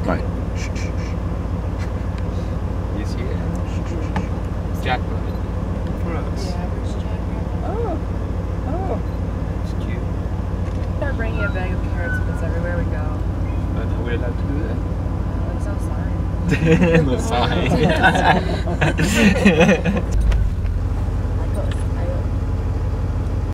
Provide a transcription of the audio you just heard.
Right. Shh, shh, shh. You see it? Jackrabbit. The average jackrabbit. Oh. It's cute. Start bringing a bag of carrots with us everywhere we go. But are we allowed to do that? There's no sign. No sign.